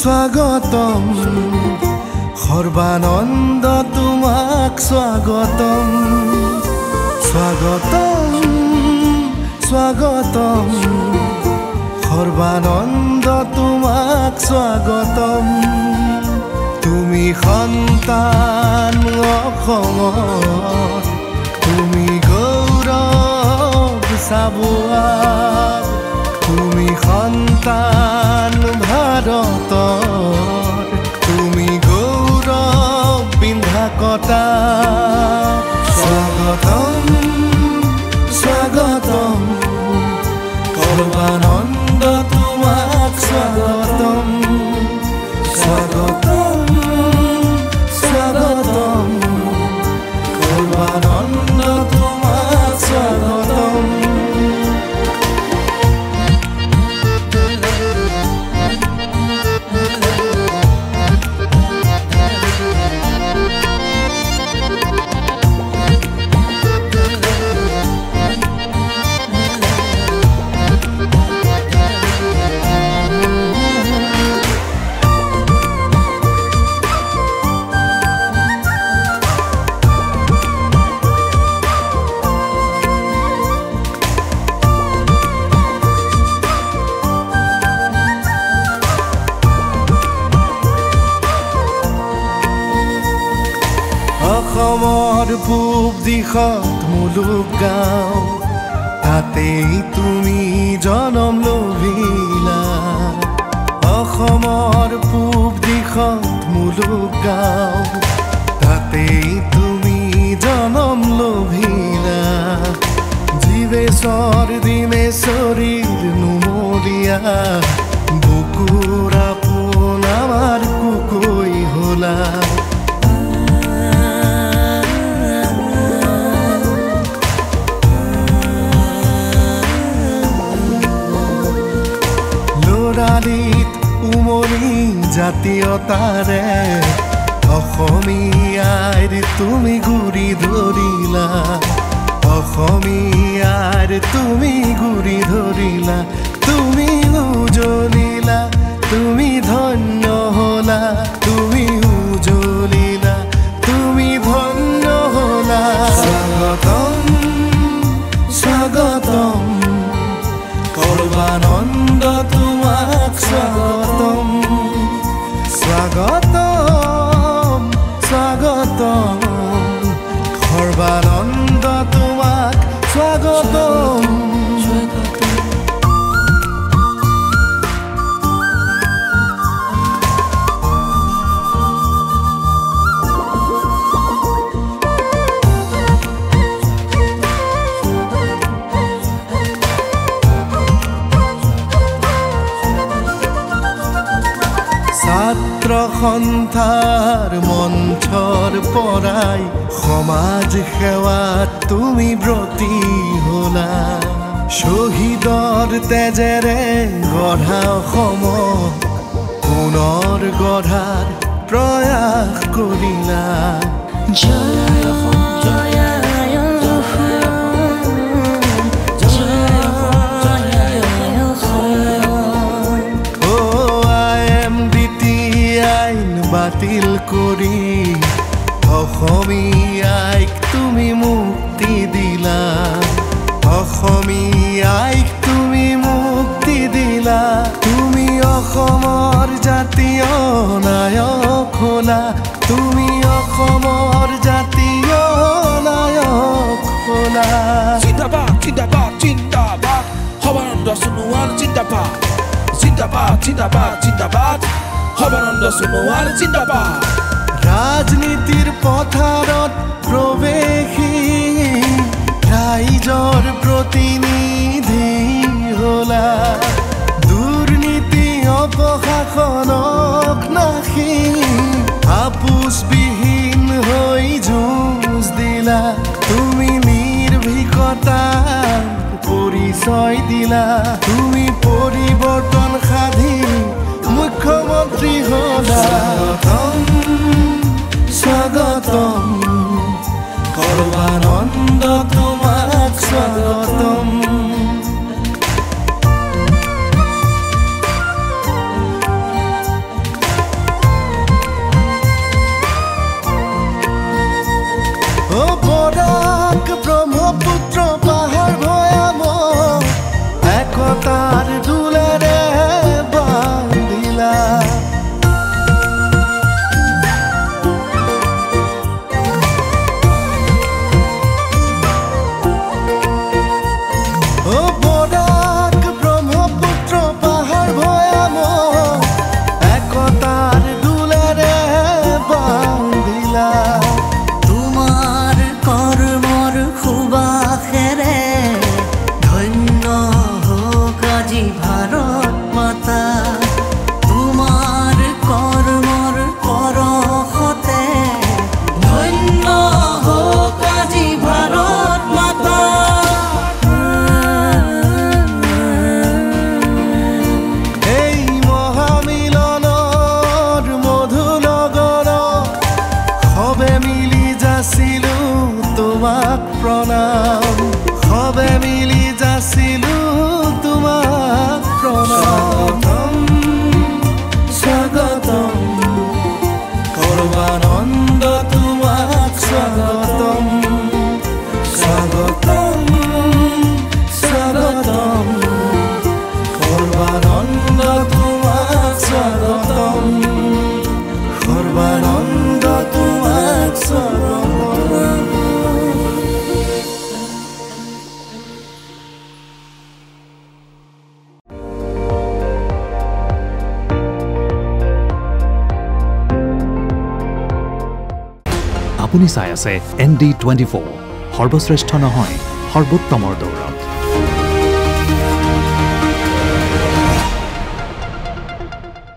স্বাগতম সৰ্বানন্দ তোমাক স্বাগতম স্বাগতম স্বাগতম সৰ্বানন্দ তোমাক স্বাগতম তুমি সন্তান অসমৰ তুমি গৌৰৱ চাবুৱাৰ তুমি সন্তান ভাৰতৰ তুমি গৌৰৱ বিন্ধ্যাকটা স্বাগতম স্বাগতম সৰ্বানন্দ তোমাক স্বাগতম স্বাগতম স্বাগতম সৰ্বানন্দ তোমাক স্বাগতম অসমৰ পূব দিশত মুলুক গাঁও তাতেই তুমি জনম লভিলা অসমৰ পূব দিশত মুলুক গাঁও তাতেই তুমি জনম লভিলা জীৱেশ্বৰ দিনেশ্বৰীৰ নুমলীয়া বুকুৰ আপোন আমাৰ কুকৈ হলা উমলি জাতীয়তাৰে অসমীয়াৰ তুমি গুৰি ধৰিলা অসমীয়াৰ তুমি গুৰি ধৰিলা তুমি উজ্বলিলা তুমি ধন্য হলা তুমি উজ্বলিলা তুমি ধন্য হলা স্বাগতম স্বাগতম সৰ্বানন্দ তোমাক স্বাগতম স্বাগতম স্বাগতম সৰ্বানন্দ তোমাক স্বাগতম ছাত্ৰ সন্থাৰ মঞ্চৰ পৰাই সমাজ সেৱাত তুমি ব্ৰতী হলা শ্বহীদৰ তেজেৰে গঢ়া অসমক পুনৰ গঢ়াৰ প্ৰয়াস কৰিলা জয় অসম জয় বাতিল কৰি অসমীয়াইক তুমি মুক্তি দিলা অসমীয়াইক তুমি মুক্তি দিলা তুমি অসমৰ জাতীয় নায়ক হলা তুমি অসমৰ জাতীয় নায়ক হলা জিন্দাবাদ জিন্দাবাদ জিন্দাবাদ সৰ্বানন্দ সোণোৱাল জিন্দাবাদ জিন্দাবাদ জিন্দাবাদ জিন্দাবাদ সৰ্বানন্দ সোণোৱাল জিন্দাবাদ ৰাজনীতিৰ পথাৰত প্ৰৱেশী ৰাইজৰ প্ৰতিনিধি হলা দুৰ্নীতি অপশাসনক নাশী আপোচবিহীন হৈ যুঁজ দিলা তুমি নিৰ্ভীকতাৰ পৰিচয় দিলা তুমি পৰিৱৰ্তন সাধি মুখ্যমন্ত্ৰী হলা স্বাগতম স্বাগতম সৰ্বানন্দ তোমাক স্বাগতম সৰ্বানন্দ তোমাক চৰণ আপুনি চাই আছে ND24 সৰ্বশ্ৰেষ্ঠ নহয় সৰ্বোত্তমৰ দৌৰত